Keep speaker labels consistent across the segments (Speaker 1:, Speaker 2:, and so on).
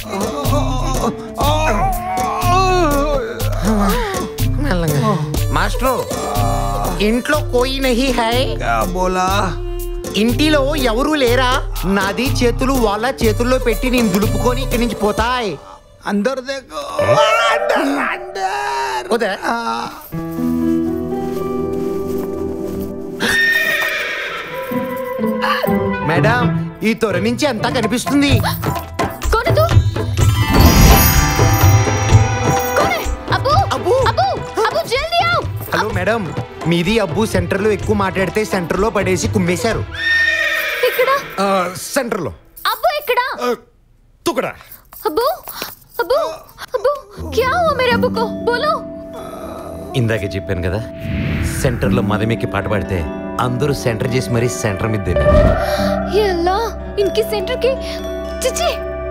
Speaker 1: Master ఇంట్లో కోయి నహీ high.
Speaker 2: క్యా బోలా?
Speaker 1: ఇంటిలో ఎవరూ లేరా? నాది చేతులు వాళ్ళ చేతుల్లో పెట్టి నేను దులుపుకొని ఇక్కడి నుంచి పోతాయి.
Speaker 2: अंदर देखो.
Speaker 1: उधर. మేడం ఈ తొర నుంచి అంతా కనిపిస్తుంది. హలో మేడం, మీది అబ్బు సెంటర్ లో ఎక్కువ మాట్లాడితే సెంటర్ లో పడేసి కుమ్మేశారు. సెంటర్ లో
Speaker 3: అబ్బు ఎక్కడ?
Speaker 1: తుకడా.
Speaker 3: అబ్బు అబ్బు అబ్బు క్యా హువా మేరే అబ్బు కో బోలో.
Speaker 1: ఇందాకే చెప్పాను కదా, సెంటర్ లో మదమెక్కి పాట పాడితే అందరూ సెంటర్ చేసి మరీ సెంటర్ మీద తిన్నారు.
Speaker 3: యల్లా ఇన్కి సెంటర్ కి చిచి.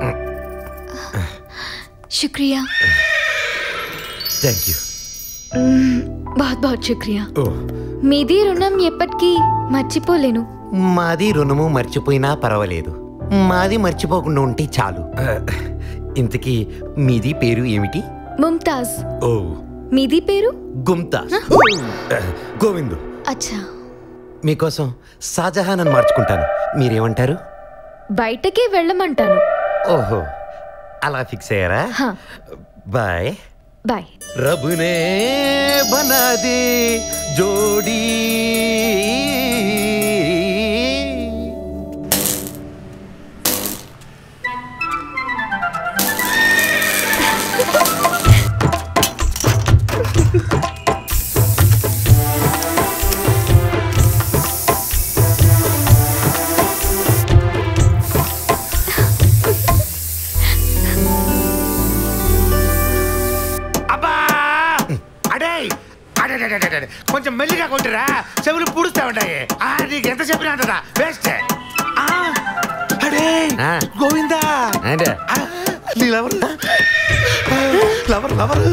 Speaker 3: शुक्रिया.
Speaker 1: Thank you.
Speaker 3: बहुत बहुत शुक्रिया. మీది రుణం ఎప్పటికీ మర్చిపోలేను.
Speaker 1: మాది రుణము మర్చిపోయినా పర్వాలేదు, మాది మర్చిపోకుండా ఉంటే చాలు. ఇంతకీ మీది పేరు ఏమిటి?
Speaker 3: ముంతాజ్.
Speaker 1: ఓ.
Speaker 3: మీది పేరు?
Speaker 1: గుమ్తాజ్. గోవిందు.
Speaker 3: అచ్చా.
Speaker 1: మీకోసం షాజహాన్ అని మార్చుకుంటాను, మీరేమంటారు?
Speaker 3: బయటకే వెళ్ళమంటాను.
Speaker 1: ఓహో, అలా ఫిక్స్ అయ్యారా? Bye
Speaker 3: bye.
Speaker 1: रब ने बना दी जोड़ी, కొంచెం మెల్లిగా కొట్టురా, చెవులు పూడుస్తా ఉంటాయి. నీకు ఎంత చెప్పినా అంటదా వేస్ట్.
Speaker 2: గోవిందా,
Speaker 1: నీ లవర్ లవర్ లవర్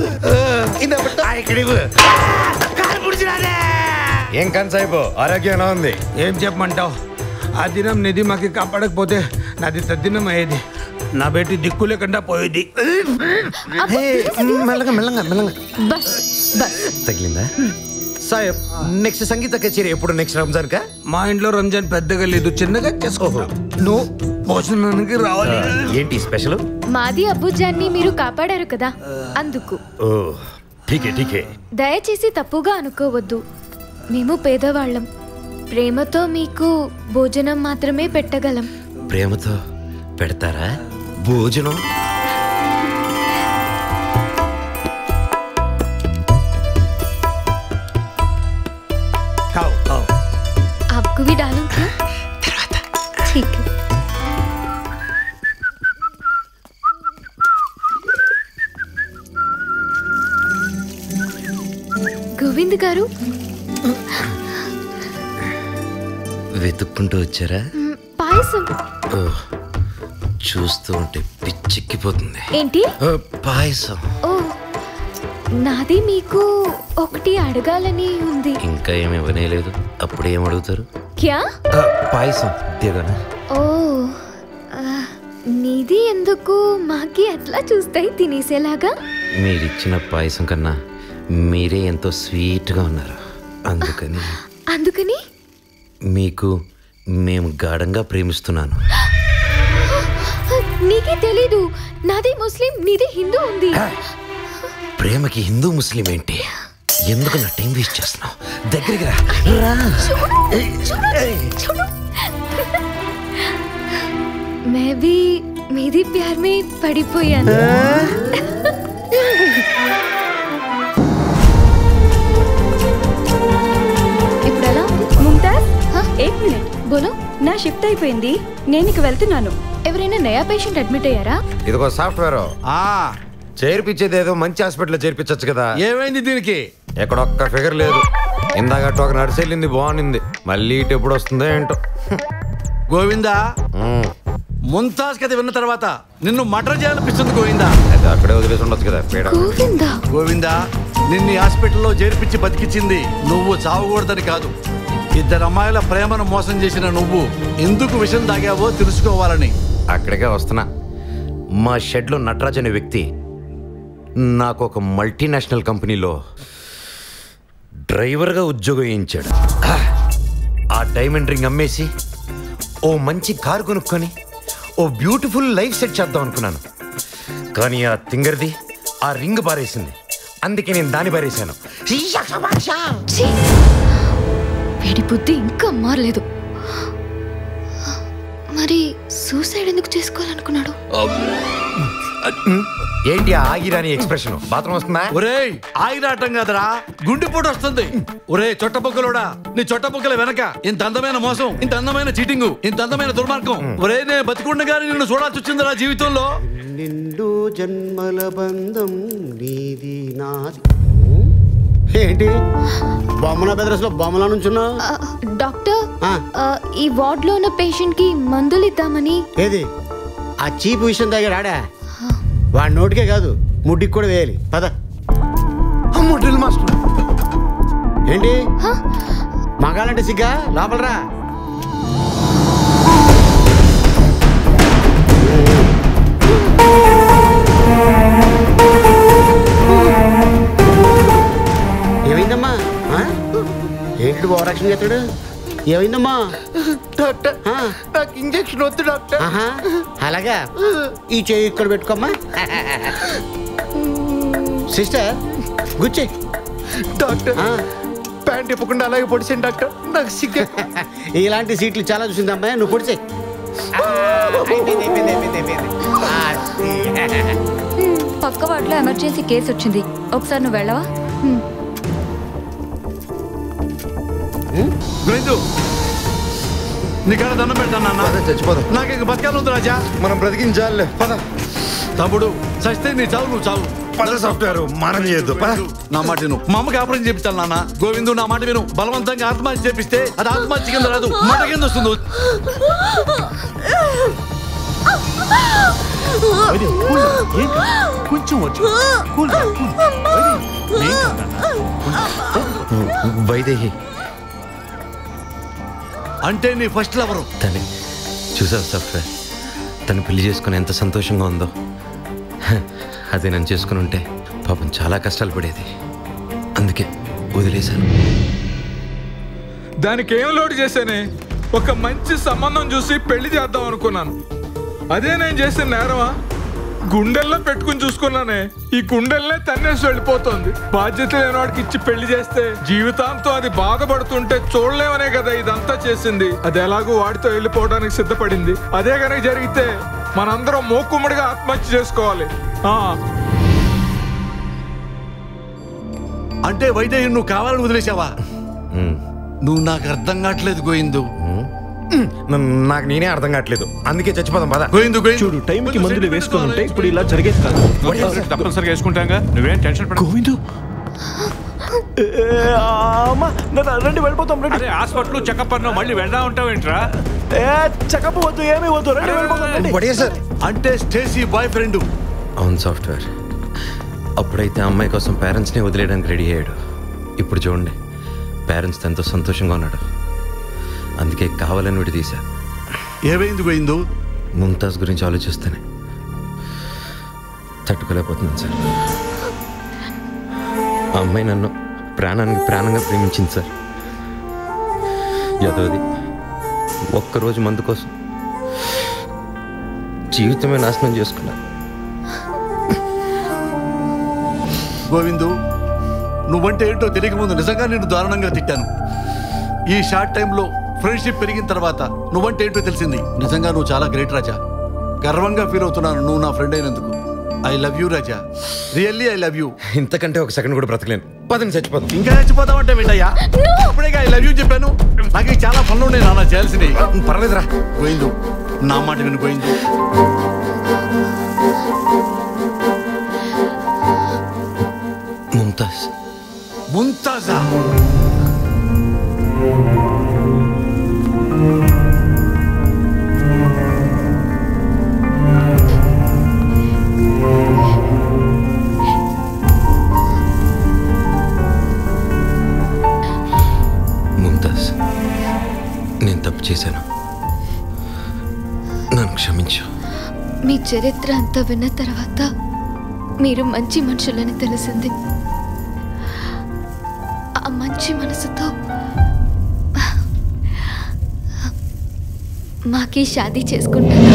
Speaker 1: ఏం కన్సైపో ఆరోగ్యం ఎలా ఉంది?
Speaker 2: ఏం చెప్పమంటావు? ఆ దినం నిధి మాకి కాపాడకపోతే నాది తద్దినం అయ్యేది. నా బేటి దిక్కు లేకుండా పోయేది.
Speaker 1: మెల్లగా మెల్లగా మెల్లగా.
Speaker 3: బస్ బస్.
Speaker 1: తగిలిందా సాయబ్? నెక్స్ట్ సంగీత కచేరీ ఎప్పుడు? నెక్స్ట్ రంజాన్ కా?
Speaker 2: మా ఇంట్లో రంజాన్ పెద్దగా లేదు, చిన్నగా చేసుకో. నువ్వు భోజనానికి రావాలి.
Speaker 1: ఏంటి స్పెషల్?
Speaker 3: మాది అబ్బుజాన్ని మీరు కాపాడారు కదా, అందుకు.
Speaker 1: ఓ ఠీకే ఠీకే.
Speaker 3: దయచేసి తప్పుగా అనుకోవద్దు, మేము పేదవాళ్ళం. ప్రేమతో మీకు భోజనం మాత్రమే పెట్టగలం.
Speaker 1: ప్రేమతో పెడతారా భోజనం?
Speaker 3: आपको भी डालूं क्या? ठीक है. గోవింద్ గారు
Speaker 1: వెతుక్కుంటూ వచ్చారా?
Speaker 3: పాయసం.
Speaker 1: చూస్తూ ఉంటే పిచ్చెక్కిపోతుంది.
Speaker 3: ఏంటి?
Speaker 1: పాయసం.
Speaker 3: ఓ, నాది మీకు ఒకటి అడగాలని ఉంది.
Speaker 1: ఇంకా ఏమి ఇవ్వనేలేదు, అప్పుడే ఏం అడుగుతారు?
Speaker 3: క్యా?
Speaker 1: పాయసం దేవనా?
Speaker 3: ఓ, నీది ఎందుకు మాకి అట్లా చూస్తాయి తినేసేలాగా?
Speaker 1: మీరిచ్చిన పాయసం కన్నా మీరే ఎంతో స్వీట్గా ఉన్నారు, అందుకని.
Speaker 3: అందుకని
Speaker 1: మీకు మేము గాఢంగా ప్రేమిస్తున్నాను.
Speaker 3: నీకే తెలీదు, నాది ముస్లిం, నీది హిందూ ఉంది.
Speaker 1: ప్రేమకి హిందూ ముస్లిం ఏంటి? ఎందుకు నా టైం వేస్ట్ చేస్తున్నావు? దగ్గరికి రా.
Speaker 3: मैं भी मेरी प्यार में పడిపోయాను. ఇప్పుడు ఎలా ఉంది?
Speaker 4: ముంతాజ్, 1 మినిట్.
Speaker 3: బోలో.
Speaker 4: నా షిఫ్ట్ అయిపోయింది, నేను ఇక వెళ్తున్నాను.
Speaker 3: ఎవరైనా నయా పేషెంట్ అడ్మిట్ అయ్యారా?
Speaker 1: ఇదిగో సాఫ్ట్వేర్ చేర్పించేది ఏదో మంచి హాస్పిటల్లో చేర్పించచ్చు కదా.
Speaker 2: ఏమైంది దీనికి?
Speaker 1: ఎక్కడొక్క ఫిగర్ లేదు. ఇందాక ఒక నర్స్ వెళ్ళింది, బాగుంది. మళ్ళీ ఇటు ఎప్పుడు వస్తుందో ఏంటో.
Speaker 2: గోవిందా, ముంతాజ్ కథ విన్న తర్వాత నిన్ను మర్డర్ చేయాలనిపిస్తుంది గోవిందా.
Speaker 1: అయితే అక్కడే వదిలేసి ఉండొచ్చు కదా.
Speaker 3: గోవిందా,
Speaker 2: గోవిందా, నిన్ను హాస్పిటల్లో చేర్పించి బతికించింది నువ్వు చావకూడదని కాదు. 2 అమ్మాయిల ప్రేమను మోసం చేసిన నువ్వు ఎందుకు విషం తాగావో తెలుసుకోవాలని.
Speaker 1: అక్కడికే వస్తున్నా. మా షెడ్లో నటరాజ్ అనే వ్యక్తి నాకు ఒక మల్టీనేషనల్ కంపెనీలో డ్రైవర్గా ఉద్యోగం వేయించాడు. ఆ డైమండ్ రింగ్ అమ్మేసి ఓ మంచి కారు కొనుక్కొని ఓ బ్యూటిఫుల్ లైఫ్ సెట్ చేద్దాం అనుకున్నాను. కానీ ఆ తింగర్ది ఆ రింగ్ పారేసింది. అందుకే నేను దాన్ని పారేశాను.
Speaker 3: ఛీ! వీడి బుద్ధి ఇంకా మారలేదు. మరి సూసైడ్ ఎందుకు చేసుకోవాలనుకున్నాడు?
Speaker 1: ఏంటి ఆ ఆగిరాని ఎక్స్ప్రెషన్? బాత్రూమ్ వస్తుందా?
Speaker 5: ఒరేయ్ ఆగిరాటం కదరా, గుండెపోటు వస్తుంది. ఒరే చొట్టబొక్కలోడా, నీ చొట్టబొక్కల వెనక ఇంత అందమైన మోసం, ఇంత అందమైన చీటింగ్, ఇంత అందమైన దుర్మార్గం. ఒరే నేను బతికుండగానే నిన్ను చూడాల్సి వచ్చిందిరా జీవితంలో.
Speaker 6: నిండు జన్మల బంధం నీది నాది. ఏంటి బొమ్మల బెదరస్ లో బొమ్మల నుంచున్నా?
Speaker 3: డాక్టర్, ఈ వార్డ్ లో ఉన్న పేషెంట్ కి మందులు ఇద్దామని.
Speaker 6: ఏది ఆ చీప్ విషయం దగ్గర ఆడా? వాడి నోటికే కాదు ముడ్డికి కూడా వేయాలి. పద.
Speaker 1: డ్రిల్ మాస్టర్
Speaker 6: ఏంటి మగాలంటే సిగ్గా? లోపలరా. ఏమైందమ్మా? ఏంటి ఓవరాక్షన్ చేస్తాడు? ఏమైందమ్మా?
Speaker 1: డాక్టర్, నాకు ఇంజెక్షన్ వద్దు డాక్టర్.
Speaker 6: అలాగా, ఈ చేయి ఇక్కడ పెట్టుకోమ్మా. సిస్టర్ గుచ్చి.
Speaker 1: డాక్టర్, ప్యాంట్ ఇప్పకుండా అలాగే పొడిచాను డాక్టర్, నాకు సిగ్గు.
Speaker 6: ఇలాంటి సీట్లు చాలా చూసిందమ్మా, నువ్వు పొడిచే.
Speaker 4: పక్క వార్డులో ఎమర్జెన్సీ కేసు వచ్చింది, ఒకసారి నువ్వు వెళ్ళవా?
Speaker 5: నీకడ దండం పెడతాను.
Speaker 1: చచ్చిపోదాం.
Speaker 5: నాకు ఇంక బతకాలి రాజా.
Speaker 1: మనం బ్రతికించాలి. పద.
Speaker 5: తమ్ముడు చస్తే నీ చావు, నువ్వు చావు.
Speaker 1: పద సాఫ్ట్వేర్ మారం చేయొద్దు.
Speaker 5: నా మాట విను. మా అమ్మకి ఆపరేషన్ చేపిస్తాను నాన్న. గోవిందు నా మాట విను. బలవంతంగా ఆత్మహత్య చేపిస్తే అది ఆత్మహత్య కింద రాదు, మాట కింద వస్తుంది.
Speaker 1: వైదేహి
Speaker 5: అంటే నీ ఫస్ట్ లవరు
Speaker 1: తనే. చూసావు సాఫ్ట్వేర్, తను పెళ్లి చేసుకుని ఎంత సంతోషంగా ఉందో. అదే నన్ను చేసుకుని ఉంటే పాపం చాలా కష్టాలు పడేది. అందుకే వదిలేశాను.
Speaker 7: దానికి ఏం లోటు చేశానే? ఒక మంచి సంబంధం చూసి పెళ్లి చేద్దాం అనుకున్నాను. అదే నేను చేసిన నేరమా? గుండెల్లో పెట్టుకుని చూసుకున్నానే, ఈ గుండెల్నే తన్నేసి వెళ్ళిపోతుంది. బాధ్యత లేని వాడికి ఇచ్చి పెళ్లి చేస్తే జీవితాంతం అది బాధపడుతుంటే చూడలేమనే కదా ఇదంతా చేసింది. అది ఎలాగో వాడితో వెళ్ళిపోవడానికి సిద్ధపడింది. అదే కనుక జరిగితే మనందరం మోకుమ్మడిగా ఆత్మహత్య చేసుకోవాలి.
Speaker 5: అంటే వైదేహి నువ్వు కావాలని వదిలేసావా? నువ్వు నాకు అర్థం కావట్లేదు గోవిందు.
Speaker 1: నాకు నేనే అర్థం కావట్లేదు, అందుకే చచ్చిపోదాం. పద.
Speaker 5: గోవిందు
Speaker 8: చూడు, టైంకి మందులు వేసుకుంటే ఇప్పుడు ఇలా జరిగేది కాదు.
Speaker 7: తప్పనిసరిగా వేసుకుంటాగా, నువ్వేం టెన్షన్ పడ.
Speaker 8: గోవిందు, రండి వెళ్ళిపోతాం. రండి.
Speaker 7: హాస్పిటల్ చెకప్ అన్నా మళ్ళీ వెళ్దా ఉంటావు ఏంట్రా?
Speaker 8: చెకప్ వద్దు, ఏమీ వద్దు, రండి వెళ్ళిపోతాం.
Speaker 5: అంటే స్టేసీ బాయ్ ఫ్రెండ్?
Speaker 1: అవును సాఫ్ట్వేర్. అప్పుడైతే అమ్మాయి కోసం పేరెంట్స్ని వదిలేయడానికి రెడీ అయ్యాడు. ఇప్పుడు చూడండి, పేరెంట్స్ ఎంతో సంతోషంగా ఉన్నాడు. అందుకే కావాలని విడి తీశా.
Speaker 5: ఏమైంది గోవిందు?
Speaker 1: ముంతాజ్ గురించి ఆలోచిస్తేనే తట్టుకోలేకపోతున్నాను సార్. ఆ అమ్మాయి నన్ను ప్రాణానికి ప్రాణంగా ప్రేమించింది సార్. యదోది ఒక్కరోజు మందు కోసం జీవితమే నాశనం చేసుకున్నా.
Speaker 5: గోవిందు, నువ్వంటే ఏంటో తెలియక ముందు నిజంగా నేను దారుణంగా తిట్టాను. ఈ షార్ట్ టైంలో ఫ్రెండ్షిప్ పెరిగిన తర్వాత నువ్వంటే ఏంటో తెలిసింది. నిజంగా నువ్వు చాలా గ్రేట్ రాజా. గర్వంగా ఫీల్ అవుతున్నాను నువ్వు నా ఫ్రెండ్ అయినందుకు. I love you Raja, really I love you.
Speaker 1: ఇంతకంటే ఒక సెకండ్ కూడా బ్రతకలేను. పదని చచ్చిపోతాం.
Speaker 5: ఇంకా చచ్చిపోతావంటే వింటయ్యా, ఇప్పుడే ఐ లవ్ యూ చెప్పాను. నాకు చాలా పనులు ఉన్నాయి నాన్న చేయాల్సినవి.
Speaker 1: పర్లేదురా
Speaker 5: గోవిందు, నా మాట విను గోవిందు.
Speaker 1: ముంతాజ్.
Speaker 5: ముంతాజా?
Speaker 1: ముంతాజ్, నేను తప్పు చేశాను, నన్ను క్షమించు.
Speaker 3: మీ చరిత్ర అంతా విన్న తర్వాత మీరు మంచి మనుషులని తెలిసింది. ఆ మంచి మనసుతో మాకి షాదీ చేసుకుంటాను.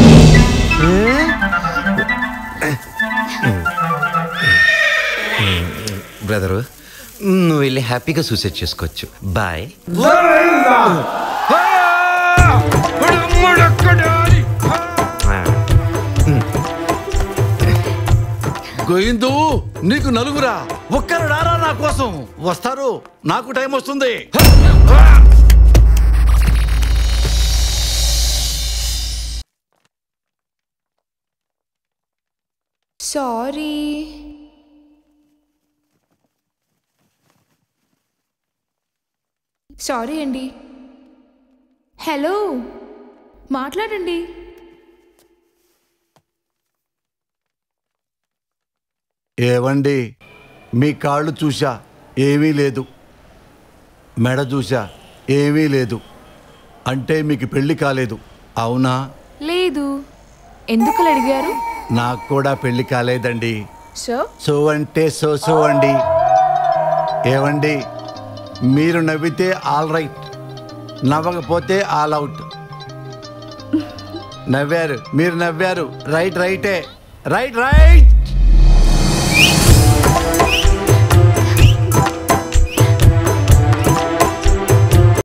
Speaker 1: బ్రదరు, నువ్వు వెళ్ళి హ్యాపీగా సూసైడ్ చేసుకోవచ్చు. బాయ్.
Speaker 5: గోవిందు, నీకు నలుగురా? ఒక్కరు రారా నా కోసం? వస్తారు, నాకు టైం వస్తుంది.
Speaker 9: సారీ. సారీ అండి. హలో, మాట్లాడండి.
Speaker 5: ఏవండి, మీ కాళ్ళు చూసా ఏమీ లేదు, మెడ చూసా ఏమీ లేదు, అంటే మీకు పెళ్లి కాలేదు అవునా?
Speaker 9: లేదు. ఎందుకలా అడిగారు?
Speaker 5: నాకు కూడా పెళ్లి కాలేదండి.
Speaker 9: సో
Speaker 5: అంటే సో అండి. ఏవండి, మీరు నవ్వితే ఆల్ రైట్, నవ్వకపోతే ఆల్ అవుట్. నవ్వారు, మీరు నవ్వారు, రైటే. రైట్.